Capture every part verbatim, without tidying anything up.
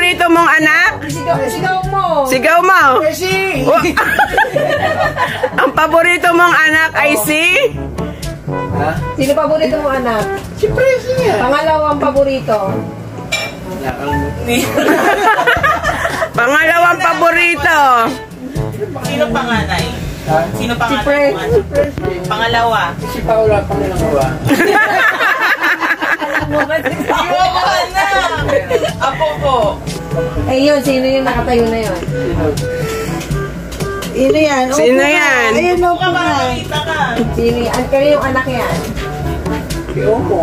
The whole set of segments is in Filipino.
paborito mong anak? Sigaw, sigaw mo. Sigaw mo. Presi. Oh. Ang paborito mong anak ay si? Ha? Sino paborito mong anak? Si Presi nga. Pangalawang paborito. Pangalawang paborito. Sino panganay? Ha? Sino Si panganay? Presi. Si Presi. Pangalawa. Si Paula, pangalawa. Iwawa na! Apo po. Eh yun, sino yung nakatayo na yun? Sino yan? Opo Sino nga. yan? Ayun, opo Baka nga. makita ka. Sino yan? Kaya yung anak yan? Si Omo.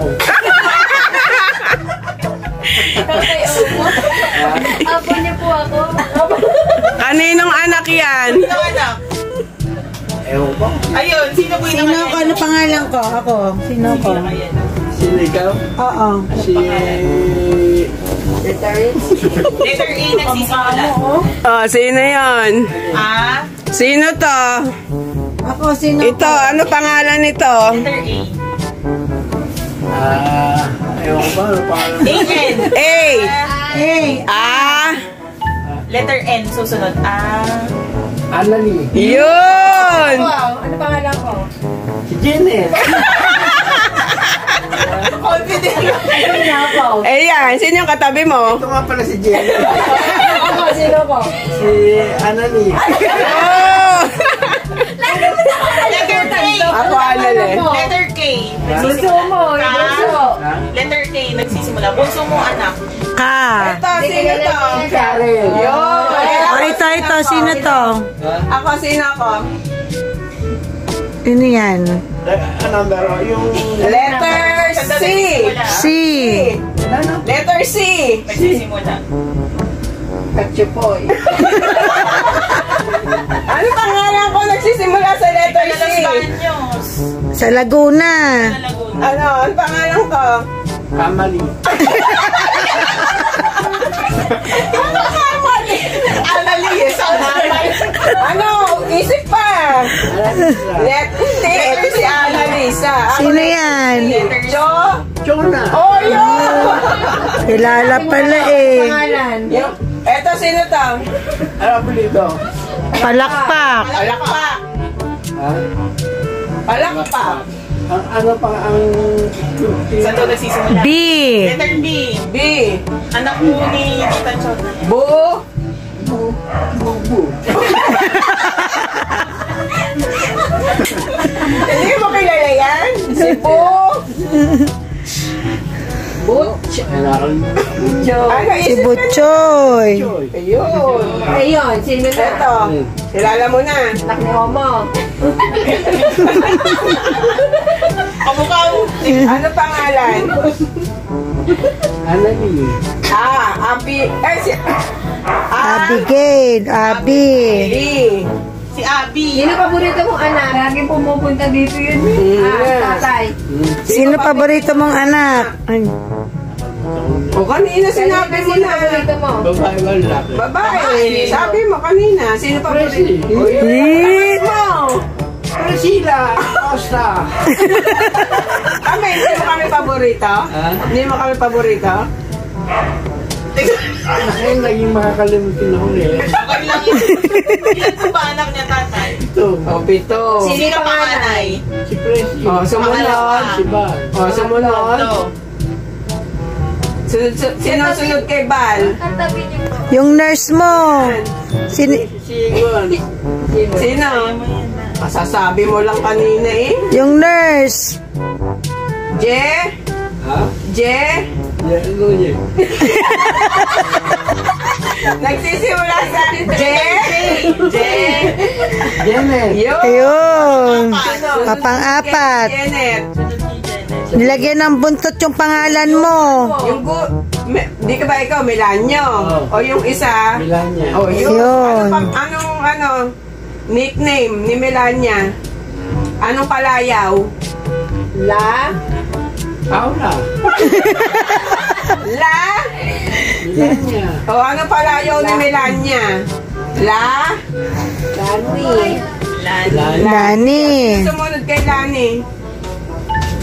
Kaya mo? Apo niya po ako. Kaninong anak yan? Sino anak? Ewan ko. Ayun, sino po yung Sino ko? Ano pangalan ko? Ako. Sino ko? Sino ikaw? Oo. Si... Letter A nagsisimula. Oh, sino yon? A. Sino to? Ako, sino Ito, ko? ano pangalan nito? Letter A. Ah... Ewan ko ba? Ano pangalan? A N. A. Hey. A. Letter N, susunod. A. Anali. Yun! Wow, ano pangalan ko? Si Janet. Confident. Sino ako? Eh yan, sino yung katabi mo? Ito nga pala si Janet. Ako, sino ko? Si Anali. Oh! Letter K. Ako alala eh. Letter K. Bunso mo, yung bunso. Ha? Letter K nagsisimula. Bunso mo anak. Ka. Ito, sino to? Karen. Yun! O, ito, ito. Sino to? Ako, sino ako? Sino yan? Eh, ano pero yung... Letter C! C. Letter C! Nagsisimula. Kachupoy. Ano pangalan ko nagsisimula sa letter C? Los Baños. Sa Laguna. Sa Laguna. Ano? Ano pangalan ko? Kamali. Analis. Ano? Isip pa. Let, ito si Annalisa. Ako Sino yan? Jo? Jonah. Oh, yun! Kilala pala eh. Pangalan. Yung, eto, sino to? Ano po dito? Palakpak. Palakpak. Ha? Palakpak. Ang ano pa ang... Sa to nagsisimula. B. Letter B. B. Anak po ni Tita Chona. Bu. Bubu. Hindi mo kilala yan? Si Bu. Butch. Ano, Si isip ka na. Butchoy. Ayun. Ayun, sino na? Eto. Kilala mo na. Anak ni Omo. Kamukha mo. Ano pangalan? Anali. Ah, Abi. Eh, si... Ah, Abigail. Abi. Abi. Si Abby. Sino paborito mong anak? Laging pumupunta dito yun. Ah, tatay. Sino paborito mong anak? Ay. O kanina sinabi mo Sino na. paborito mo? Babae ba lalaki? Babae. Sabi mo kanina. Sino pa Presi. Eh. mo? Priscilla Costa. Kami, hindi mo kami paborito? Ha? Hindi mo kami paborito? Ay, naging makakalimutin ako eh. Okay lang yun. Ilan po ba anak niya tatay? Ito. O, pito. Sino panganay? Si Presi. O, sumunod. Si Bal. O, sumunod. Ito. Sunod, su- sino sunod kay Bal? Yung nurse mo. Sino? Si Juan. Sino? Masasabi mo lang kanina eh. Yung nurse. Je? Ha? Je? Yan, ano niya? Nagsisimula sa Je? Je? Janet. Yun. Ayun. Sino? Kapang-apat. Janet. Nilagyan ng buntot yung pangalan mo. Yung gu... Me, di ka ba ikaw, Melanio? Oh. O yung isa? Melania. O yun. Yun. Ano pang, anong, ano, nickname ni Melania? Anong palayaw? La? Paula. La? Melania. O anong palayaw ni Melania? La? Lani. Lani. Lani. Sumunod kay Lani.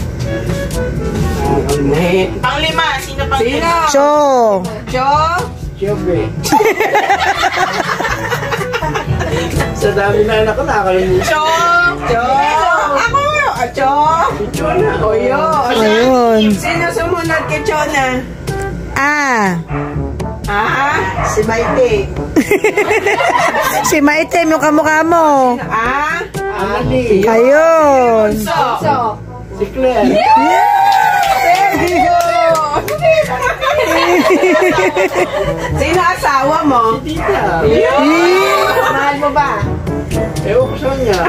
Ne. Panglima. Sino pang Sino? Cho. Jo? Chobe. Sa dami na anak ko, nakakalimutan. Chong! Chong! Ako! Ah, Chong! Chona. Oyo! Ayun. Sino sumunod kay Chona? Ah. Ah? Si Maite. Si Maitem, yung kamukha mo. Ah? Amali. Ayun. So? So, Si Claire. Sino asawa mo? Tita. mahal mo ba? Ewan ko sa niya.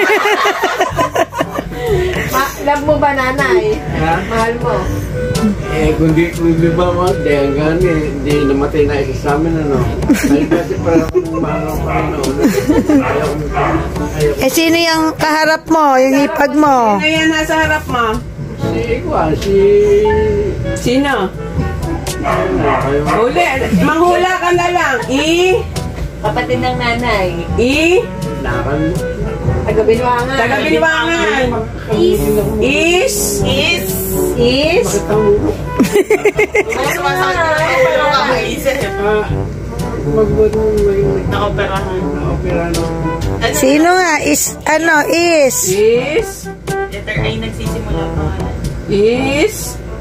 Ma love mo ba nanay? Ha? Mahal mo? Eh, kung di, kung di ba mga hanggang eh, hindi namatay na isa sa amin, ano. Ay, kasi parang kung mahal ako Panginoon. Ayaw ko, ayaw ko. Eh, sino yung kaharap mo? Yung ipag mo? Sino yan nasa harap mo? Si Ikwan, si... Sino? Ano, kayo. Huli. Manghula ka na lang. I? Kapatid ng nanay. I? Nakan. Taga-Binwangan. Taga-Binwangan. Is. Is? Is! Is. Bakit ang ulo? May sumasagot na ako pero kakaisip. Ah, magbuhat mo may Nakoperahan. na-opera no. Ano Sino nga? Is, ano, is. Is? Letter A nagsisimula pangalan. Is?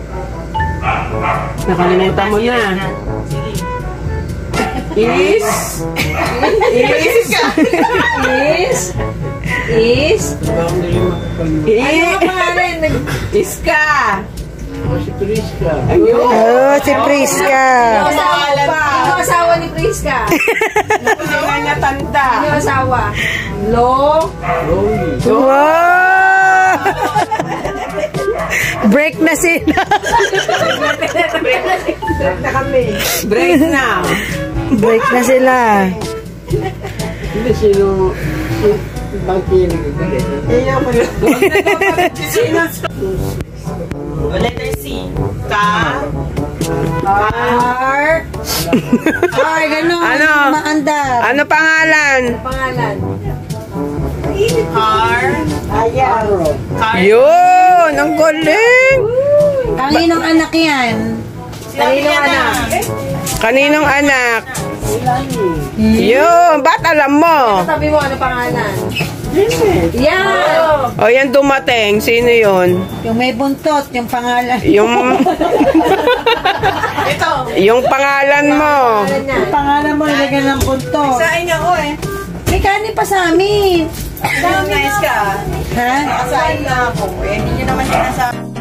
Nakalimutan mo na. Sige. Is? Is? Is. Is. Bakit hindi mo makapag- Ano Is? ka pangalan? Nag- Iska. Oh, si Priska. Ayun. Oh, si Priska. Ano asawa pa? Ano asawa ni Priska? Hindi nga niya tanda. Ano asawa? Lo. Rolly. Wow! Break na sila. Na kami. Break now. Break na sila. Hindi, sino... Si Bangkini ko galit. Iyan mo yun. Sino? O letter C. Ka. R. Ay, gano'n. Ano? Maandar. Ano pangalan? Pangalan. Car. Aro. Car. Yun! Ang galing! Kaninong anak yan? Sinabi niya na. Kaninong anak? Ilani. Yun! Ba't alam mo? Sabi mo ano pangalan? Yan. O yan dumating. Sino yun? Yung may buntot, yung pangalan. Yung... Ito. yung pangalan mo. Pangalan niya. Yung pangalan mo, ilagyan ng buntot. Sain ako eh. May kanin pa sa amin. Nice ka. Ha? Nakasain na ako. Eh, hindi nyo naman sinasabi.